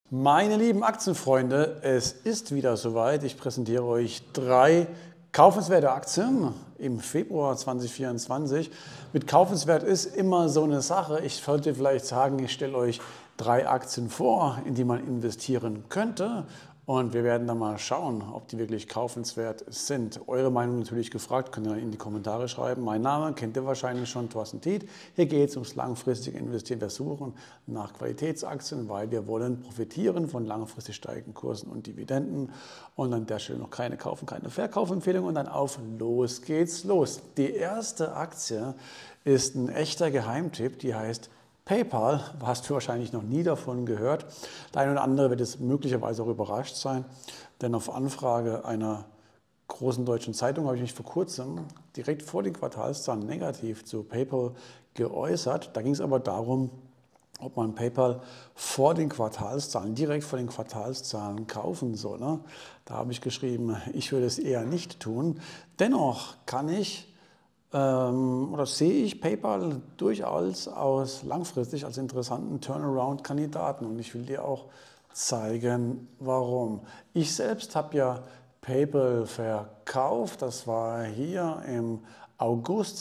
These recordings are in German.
Meine lieben Aktienfreunde, es ist wieder soweit. Ich präsentiere euch 3 kaufenswerte Aktien im Februar 2024. Mit kaufenswert ist immer so eine Sache. Ich sollte vielleicht sagen, ich stelle euch 3 Aktien vor, in die man investieren könnte. Und wir werden dann mal schauen, ob die wirklich kaufenswert sind. Eure Meinung natürlich gefragt, könnt ihr in die Kommentare schreiben. Mein Name kennt ihr wahrscheinlich schon, Thorsten Tiet. Hier geht es ums langfristige Investieren. Wir suchen nach Qualitätsaktien, weil wir wollen profitieren von langfristig steigenden Kursen und Dividenden. Und an der Stelle noch keine Kaufen, keine Verkaufempfehlung. Und dann auf los geht's los. Die erste Aktie ist ein echter Geheimtipp, die heißt PayPal, hast du wahrscheinlich noch nie davon gehört. Der eine oder andere wird jetzt möglicherweise auch überrascht sein, denn auf Anfrage einer großen deutschen Zeitung habe ich mich vor kurzem direkt vor den Quartalszahlen negativ zu PayPal geäußert. Da ging es aber darum, ob man PayPal vor den Quartalszahlen, direkt vor den Quartalszahlen kaufen soll. Da habe ich geschrieben, ich würde es eher nicht tun. Dennoch kann ich oder sehe ich PayPal durchaus langfristig als interessanten Turnaround-Kandidaten und ich will dir auch zeigen, warum. Ich selbst habe ja PayPal verkauft, das war hier im August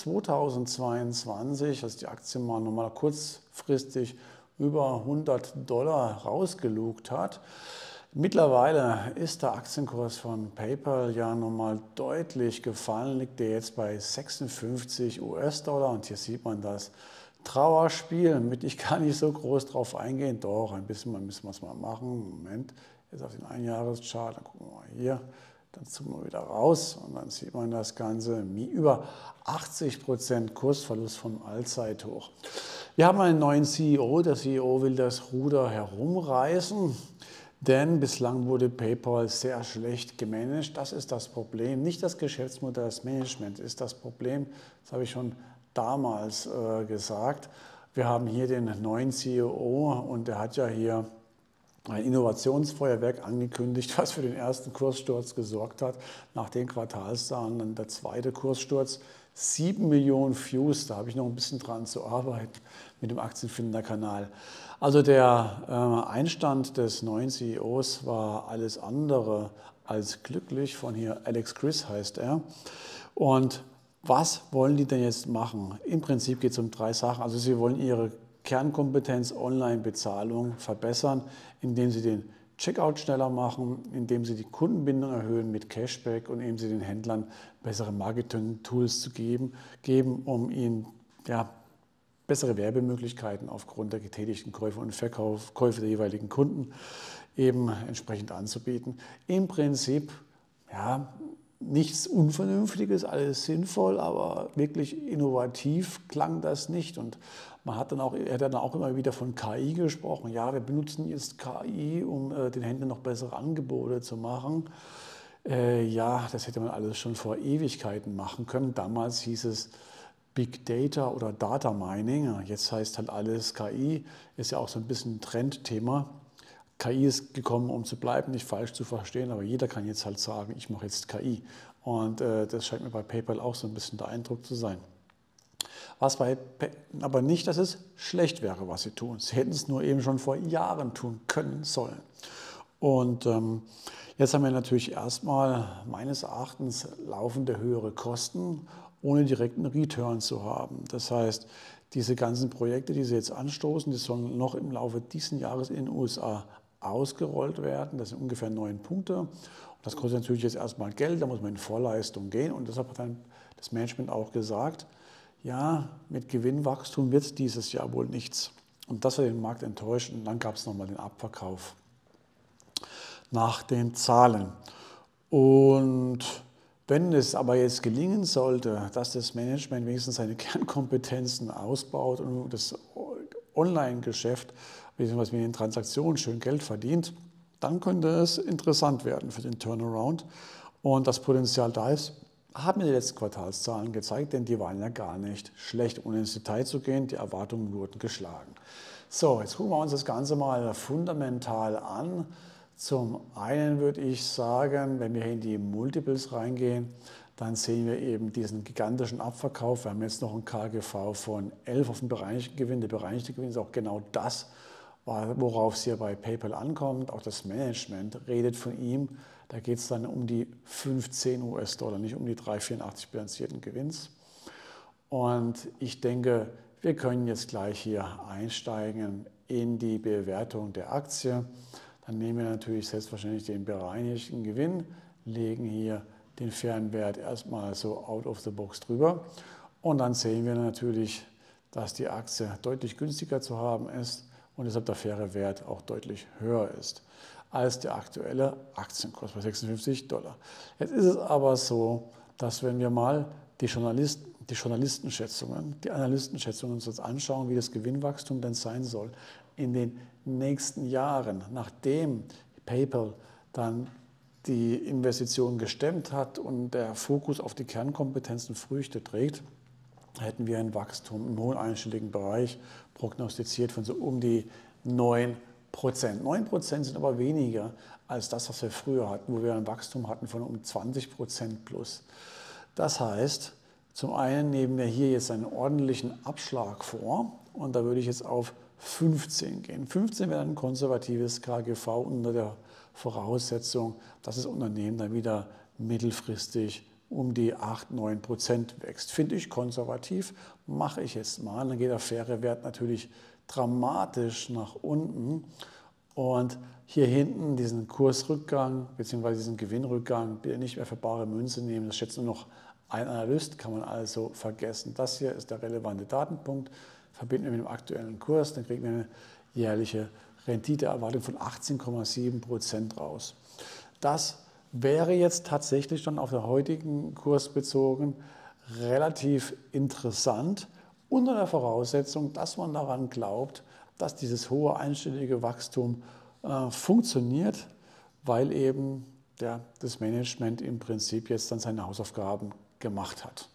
2022, als die Aktie mal nochmal kurzfristig über $100 rausgelugt hat. Mittlerweile ist der Aktienkurs von PayPal ja nochmal deutlich gefallen, liegt er jetzt bei 56 US-Dollar und hier sieht man das Trauerspiel, mit ich kann nicht so groß drauf eingehen, doch ein bisschen müssen wir es mal machen. Moment, jetzt auf den Einjahreschart, dann gucken wir mal hier, dann zoomen wir wieder raus und dann sieht man das Ganze über 80% Kursverlust vom Allzeithoch. Wir haben einen neuen CEO, der CEO will das Ruder herumreißen. Denn bislang wurde PayPal sehr schlecht gemanagt. Das ist das Problem. Nicht das Geschäftsmodell, das Management ist das Problem. Das habe ich schon damals gesagt. Wir haben hier den neuen CEO und der hat ja hier ein Innovationsfeuerwerk angekündigt, was für den ersten Kurssturz gesorgt hat. Nach den Quartalszahlen dann der zweite Kurssturz. 7 Millionen Views, da habe ich noch ein bisschen dran zu arbeiten mit dem Aktienfinder-Kanal. Also der Einstand des neuen CEOs war alles andere als glücklich. Von hier Alex Chriss heißt er. Und was wollen die denn jetzt machen? Im Prinzip geht es um 3 Sachen. Also sie wollen ihre Kernkompetenz Online-Bezahlung verbessern, indem sie den Checkout schneller machen, indem sie die Kundenbindung erhöhen mit Cashback und indem sie den Händlern bessere Marketing-Tools zu geben, um ihnen bessere Werbemöglichkeiten aufgrund der getätigten Käufe und Verkäufe der jeweiligen Kunden eben entsprechend anzubieten. Im Prinzip nichts Unvernünftiges, alles sinnvoll, aber wirklich innovativ klang das nicht. Und er hat dann auch immer wieder von KI gesprochen. Ja, wir benutzen jetzt KI, um den Händlern noch bessere Angebote zu machen. Ja, das hätte man alles schon vor Ewigkeiten machen können. Damals hieß es Big Data oder Data Mining. Jetzt heißt halt alles KI, ist ja auch so ein bisschen ein Trendthema. KI ist gekommen, um zu bleiben, nicht falsch zu verstehen, aber jeder kann jetzt halt sagen, ich mache jetzt KI. Und das scheint mir bei PayPal auch so ein bisschen der Eindruck zu sein. Aber nicht, dass es schlecht wäre, was sie tun. Sie hätten es nur eben schon vor Jahren tun können sollen. Und jetzt haben wir natürlich erstmal meines Erachtens laufende höhere Kosten, ohne direkten Return zu haben. Das heißt, diese ganzen Projekte, die sie jetzt anstoßen, die sollen noch im Laufe dieses Jahres in den USA ausgerollt werden. Das sind ungefähr 9 Punkte. Und das kostet natürlich jetzt erstmal Geld, da muss man in Vorleistung gehen. Und deshalb hat dann das Management auch gesagt, ja, mit Gewinnwachstum wird es dieses Jahr wohl nichts. Und das hat den Markt enttäuscht und dann gab es nochmal den Abverkauf nach den Zahlen. Und wenn es aber jetzt gelingen sollte, dass das Management wenigstens seine Kernkompetenzen ausbaut und das Online-Geschäft bzw. mit den Transaktionen schön Geld verdient, dann könnte es interessant werden für den Turnaround. Und das Potenzial da ist, haben mir die letzten Quartalszahlen gezeigt, denn die waren ja gar nicht schlecht. Ohne ins Detail zu gehen, die Erwartungen wurden geschlagen. So, jetzt gucken wir uns das Ganze mal fundamental an. Zum einen würde ich sagen, wenn wir hier in die Multiples reingehen, dann sehen wir eben diesen gigantischen Abverkauf. Wir haben jetzt noch ein KGV von 11 auf den bereinigten Gewinn. Der bereinigte Gewinn ist auch genau das, worauf es hier bei PayPal ankommt. Auch das Management redet von ihm. Da geht es dann um die 15 US-Dollar, nicht um die 3,84 bilanzierten Gewinns. Und ich denke, wir können jetzt gleich hier einsteigen in die Bewertung der Aktie. Dann nehmen wir natürlich selbstverständlich den bereinigten Gewinn, legen hier den fairen Wert erstmal so out of the box drüber. Und dann sehen wir natürlich, dass die Aktie deutlich günstiger zu haben ist und deshalb der faire Wert auch deutlich höher ist als der aktuelle Aktienkurs bei 56 Dollar. Jetzt ist es aber so, dass wenn wir mal die Journalistenschätzungen, die Analystenschätzungen uns anschauen, wie das Gewinnwachstum denn sein soll in den nächsten Jahren, nachdem PayPal dann die Investition gestemmt hat und der Fokus auf die Kernkompetenzen Früchte trägt, hätten wir ein Wachstum im hohen einstelligen Bereich prognostiziert von so um die 9%. 9% sind aber weniger als das, was wir früher hatten, wo wir ein Wachstum hatten von um 20% plus. Das heißt, zum einen nehmen wir hier jetzt einen ordentlichen Abschlag vor und da würde ich jetzt auf 15 gehen. 15 wäre ein konservatives KGV unter der Voraussetzung, dass das Unternehmen dann wieder mittelfristig um die 8-9% wächst. Finde ich konservativ, mache ich jetzt mal. Dann geht der faire Wert natürlich dramatisch nach unten. Und hier hinten diesen Kursrückgang bzw. diesen Gewinnrückgang bitte nicht mehr für bare Münze nehmen. Das schätzt nur noch ein Analyst, kann man also vergessen. Das hier ist der relevante Datenpunkt. Verbinden wir mit dem aktuellen Kurs, dann kriegen wir eine jährliche Renditeerwartung von 18,7% raus. Das wäre jetzt tatsächlich dann auf den heutigen Kurs bezogen relativ interessant, unter der Voraussetzung, dass man daran glaubt, dass dieses hohe einstellige Wachstum funktioniert, weil eben das Management im Prinzip jetzt dann seine Hausaufgaben gemacht hat.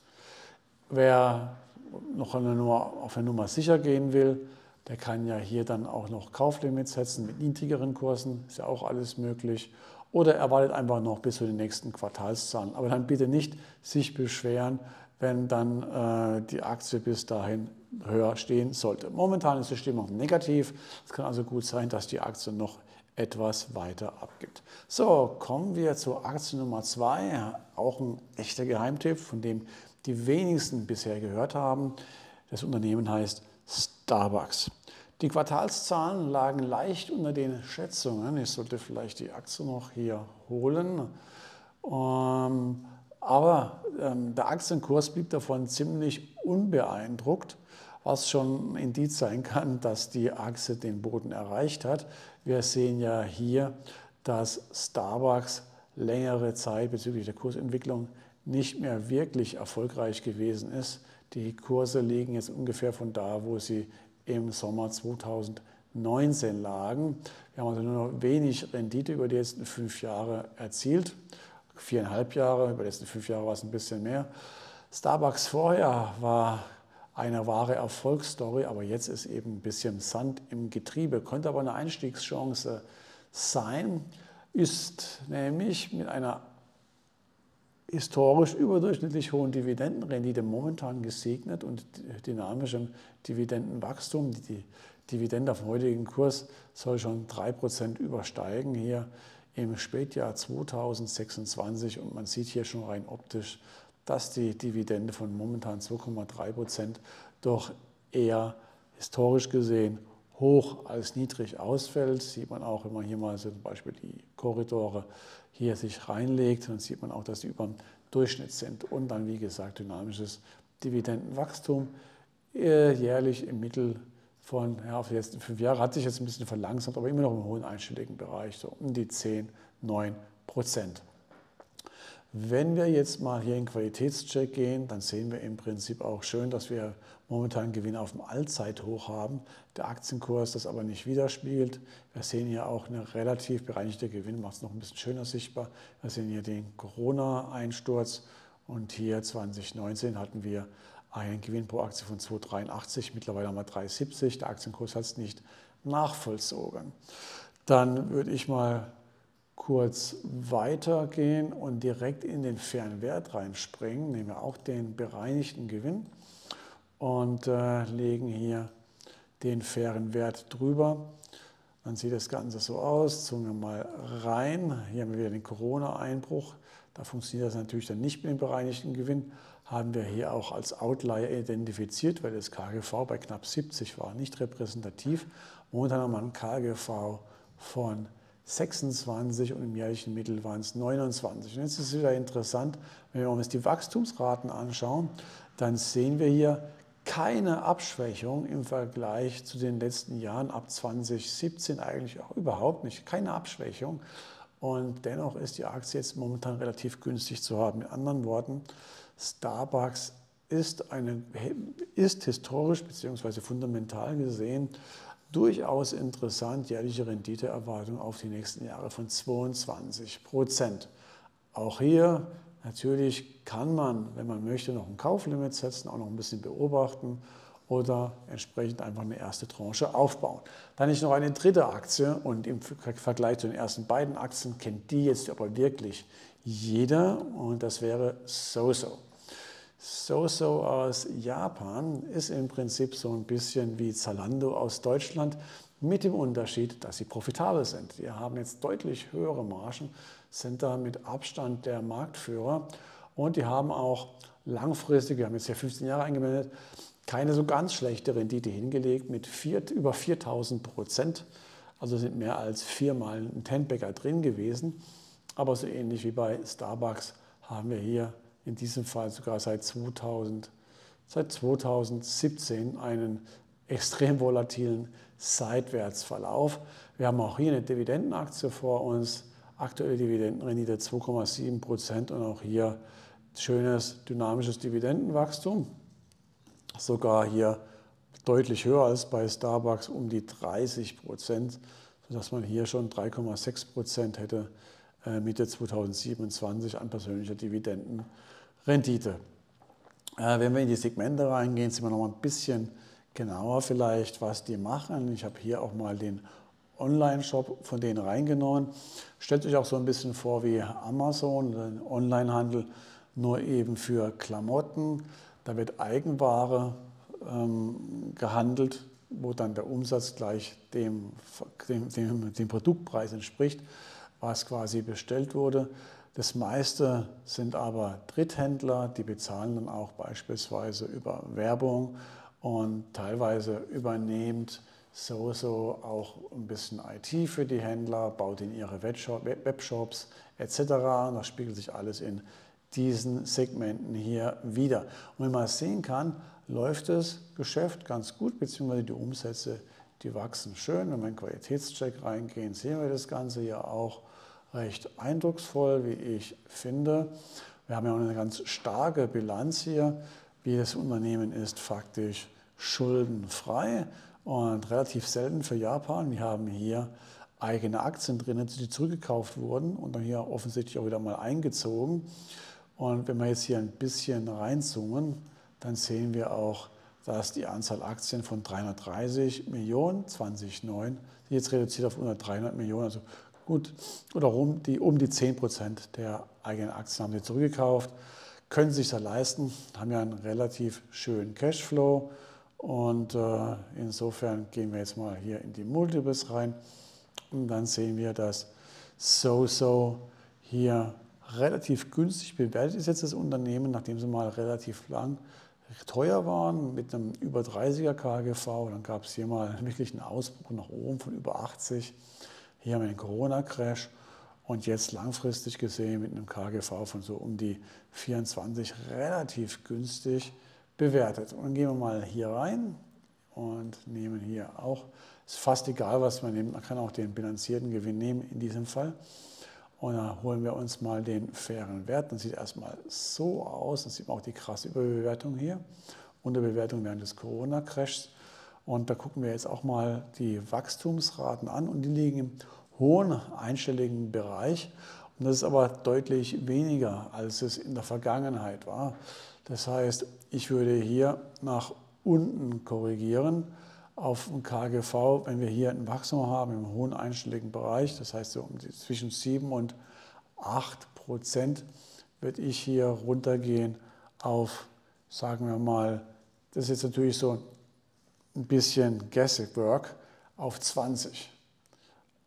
Wer noch auf eine Nummer sicher gehen will, der kann ja hier dann auch noch Kauflimits setzen mit niedrigeren Kursen, ist ja auch alles möglich. Oder er wartet einfach noch bis zu den nächsten Quartalszahlen. Aber dann bitte nicht sich beschweren, wenn dann die Aktie bis dahin höher stehen sollte. Momentan ist die Stimmung negativ. Es kann also gut sein, dass die Aktie noch etwas weiter abgibt. So, kommen wir zur Aktie Nummer 2. Auch ein echter Geheimtipp, von dem die wenigsten bisher gehört haben. Das Unternehmen heißt Starbucks. Die Quartalszahlen lagen leicht unter den Schätzungen. Ich sollte vielleicht die Aktie noch hier holen. Aber der Aktienkurs blieb davon ziemlich unbeeindruckt, was schon ein Indiz sein kann, dass die Aktie den Boden erreicht hat. Wir sehen ja hier, dass Starbucks längere Zeit bezüglich der Kursentwicklung nicht mehr wirklich erfolgreich gewesen ist. Die Kurse liegen jetzt ungefähr von da, wo sie im Sommer 2019 lagen. Wir haben also nur noch wenig Rendite über die letzten 5 Jahre erzielt. 4,5 Jahre, über die letzten 5 Jahre war es ein bisschen mehr. Starbucks vorher war eine wahre Erfolgsstory, aber jetzt ist eben ein bisschen Sand im Getriebe. Könnte aber eine Einstiegschance sein, ist nämlich mit einer historisch überdurchschnittlich hohen Dividendenrendite momentan gesegnet und dynamischem Dividendenwachstum. Die Dividende auf dem heutigen Kurs soll schon 3% übersteigen hier im Spätjahr 2026 und man sieht hier schon rein optisch, dass die Dividende von momentan 2,3% doch eher historisch gesehen hoch als niedrig ausfällt. Sieht man auch, wenn man hier mal so zum Beispiel die Korridore hier sich reinlegt, dann sieht man auch, dass die über dem Durchschnitt sind. Und dann, wie gesagt, dynamisches Dividendenwachstum jährlich im Mittel von, auf die letzten 5 Jahre, hat sich jetzt ein bisschen verlangsamt, aber immer noch im hohen einstelligen Bereich, so um die 10-9%. Wenn wir jetzt mal hier in Qualitätscheck gehen, dann sehen wir im Prinzip auch schön, dass wir momentan Gewinne auf dem Allzeithoch haben. Der Aktienkurs das aber nicht widerspiegelt. Wir sehen hier auch eine relativ bereinigte Gewinn, macht es noch ein bisschen schöner sichtbar. Wir sehen hier den Corona-Einsturz und hier 2019 hatten wir einen Gewinn pro Aktie von 2,83, mittlerweile haben wir 3,70. Der Aktienkurs hat es nicht nachvollzogen. Dann würde ich mal kurz weitergehen und direkt in den fairen Wert reinspringen, nehmen wir auch den bereinigten Gewinn und legen hier den fairen Wert drüber. Dann sieht das Ganze so aus. Zoomen wir mal rein. Hier haben wir wieder den Corona-Einbruch. Da funktioniert das natürlich dann nicht mit dem bereinigten Gewinn. Haben wir hier auch als Outlier identifiziert, weil das KGV bei knapp 70 war, nicht repräsentativ. Momentan haben wir ein KGV von 26 und im jährlichen Mittel waren es 29. Und jetzt ist es wieder interessant, wenn wir uns die Wachstumsraten anschauen, dann sehen wir hier keine Abschwächung im Vergleich zu den letzten Jahren, ab 2017 eigentlich auch überhaupt nicht, keine Abschwächung. Und dennoch ist die Aktie jetzt momentan relativ günstig zu haben. Mit anderen Worten, Starbucks ist historisch bzw. fundamental gesehen durchaus interessant, jährliche Renditeerwartung auf die nächsten Jahre von 22%. Auch hier natürlich kann man, wenn man möchte, noch ein Kauflimit setzen, auch noch ein bisschen beobachten oder entsprechend einfach eine erste Tranche aufbauen. Dann ist noch eine dritte Aktie und im Vergleich zu den ersten beiden Aktien kennt die jetzt aber wirklich jeder und das wäre Soso. Soso aus Japan ist im Prinzip so ein bisschen wie Zalando aus Deutschland mit dem Unterschied, dass sie profitabel sind. Die haben jetzt deutlich höhere Margen, sind da mit Abstand der Marktführer und die haben auch langfristig, wir haben jetzt ja 15 Jahre eingemeldet, keine so ganz schlechte Rendite hingelegt mit über 4.000%. Also sind mehr als viermal ein Tenbagger drin gewesen. Aber so ähnlich wie bei Starbucks haben wir hier in diesem Fall sogar seit 2017 einen extrem volatilen Seitwärtsverlauf. Wir haben auch hier eine Dividendenaktie vor uns, aktuelle Dividendenrendite 2,7% und auch hier schönes dynamisches Dividendenwachstum, sogar hier deutlich höher als bei Starbucks, um die 30%, sodass man hier schon 3,6% hätte Mitte 2027 an persönlicher Dividendenrendite. Wenn wir in die Segmente reingehen, sehen wir noch mal ein bisschen genauer vielleicht, was die machen. Ich habe hier auch mal den Online-Shop von denen reingenommen. Stellt euch auch so ein bisschen vor wie Amazon, den Onlinehandel, nur eben für Klamotten. Da wird Eigenware gehandelt, wo dann der Umsatz gleich dem Produktpreis entspricht, was quasi bestellt wurde. Das meiste sind aber Dritthändler, die bezahlen dann auch beispielsweise über Werbung und teilweise übernehmt Soso auch ein bisschen IT für die Händler, baut in ihre Webshops etc. Und das spiegelt sich alles in diesen Segmenten hier wieder. Und wenn man sehen kann, läuft das Geschäft ganz gut, beziehungsweise die Umsätze, die wachsen schön. Wenn wir in den Qualitätscheck reingehen, sehen wir das Ganze hier auch recht eindrucksvoll, wie ich finde. Wir haben ja auch eine ganz starke Bilanz hier, wie das Unternehmen ist faktisch schuldenfrei und relativ selten für Japan. Wir haben hier eigene Aktien drin, die zurückgekauft wurden und dann hier offensichtlich auch wieder mal eingezogen. Und wenn wir jetzt hier ein bisschen reinzoomen, dann sehen wir auch, dass die Anzahl Aktien von 330 Millionen 2009 jetzt reduziert auf unter 300 Millionen, also gut oder um die 10% der eigenen Aktien haben sie zurückgekauft, können sich da leisten, haben ja einen relativ schönen Cashflow und insofern gehen wir jetzt mal hier in die Multiples rein und dann sehen wir, dass Soso hier relativ günstig bewertet ist jetzt das Unternehmen, nachdem sie mal relativ lang teuer waren mit einem über 30er KGV. Dann gab es hier mal wirklich einen Ausbruch nach oben von über 80. Hier haben wir den Corona-Crash und jetzt langfristig gesehen mit einem KGV von so um die 24 relativ günstig bewertet. Und dann gehen wir mal hier rein und nehmen hier auch, ist fast egal, was man nimmt, man kann auch den bilanzierten Gewinn nehmen in diesem Fall. Und dann holen wir uns mal den fairen Wert. Dann sieht erstmal so aus. Dann sieht man auch die krasse Überbewertung hier. Unterbewertung während des Corona-Crashs. Und da gucken wir jetzt auch mal die Wachstumsraten an. Und die liegen im hohen einstelligen Bereich. Und das ist aber deutlich weniger, als es in der Vergangenheit war. Das heißt, ich würde hier nach unten korrigieren auf ein KGV, wenn wir hier ein Wachstum haben im hohen einstelligen Bereich, das heißt so zwischen 7 und 8%, würde ich hier runtergehen auf, sagen wir mal, das ist jetzt natürlich so ein bisschen Guesswork, auf 20.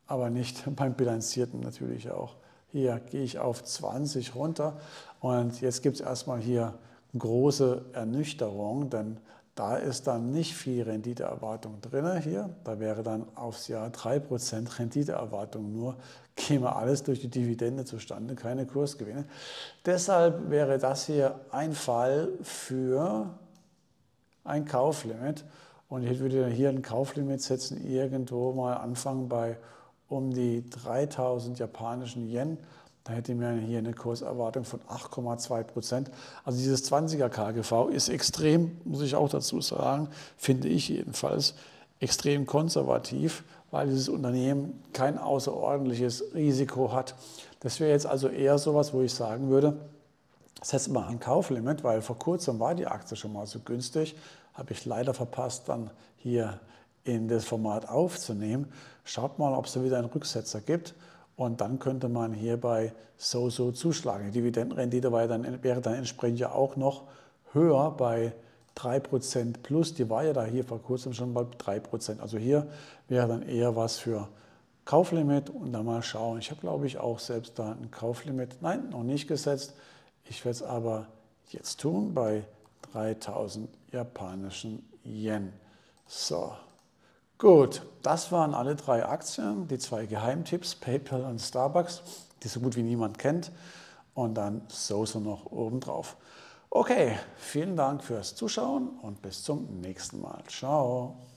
aber nicht beim Bilanzierten natürlich auch. Hier gehe ich auf 20 runter und jetzt gibt es erstmal hier große Ernüchterung, denn da ist dann nicht viel Renditeerwartung drin hier. Da wäre dann aufs Jahr 3% Renditeerwartung nur, käme alles durch die Dividende zustande, keine Kursgewinne. Deshalb wäre das hier ein Fall für ein Kauflimit. Und ich würde hier ein Kauflimit setzen, irgendwo mal anfangen bei um die 3000 japanischen Yen. Da hätte man hier eine Kurserwartung von 8,2%. Also dieses 20er KGV ist extrem, muss ich auch dazu sagen, finde ich jedenfalls, extrem konservativ, weil dieses Unternehmen kein außerordentliches Risiko hat. Das wäre jetzt also eher sowas, wo ich sagen würde, setzt mal ein Kauflimit, weil vor kurzem war die Aktie schon mal so günstig, habe ich leider verpasst, dann hier in das Format aufzunehmen. Schaut mal, ob es da wieder einen Rücksetzer gibt und dann könnte man hier bei so zuschlagen. Die Dividendenrendite wäre dann entsprechend ja auch noch höher bei 3% plus. Die war ja da hier vor kurzem schon bei 3%. Also hier wäre dann eher was für Kauflimit und dann mal schauen. Ich habe, glaube ich, auch selbst da ein Kauflimit, nein, noch nicht gesetzt. Ich werde es aber jetzt tun bei 3000 japanischen Yen. So, gut, das waren alle 3 Aktien, die 2 Geheimtipps, PayPal und Starbucks, die so gut wie niemand kennt. Und dann Soso noch obendrauf. Okay, vielen Dank fürs Zuschauen und bis zum nächsten Mal. Ciao.